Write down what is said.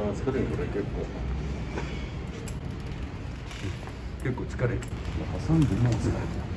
疲れるこれ結構疲れる。 挟んでも疲れる。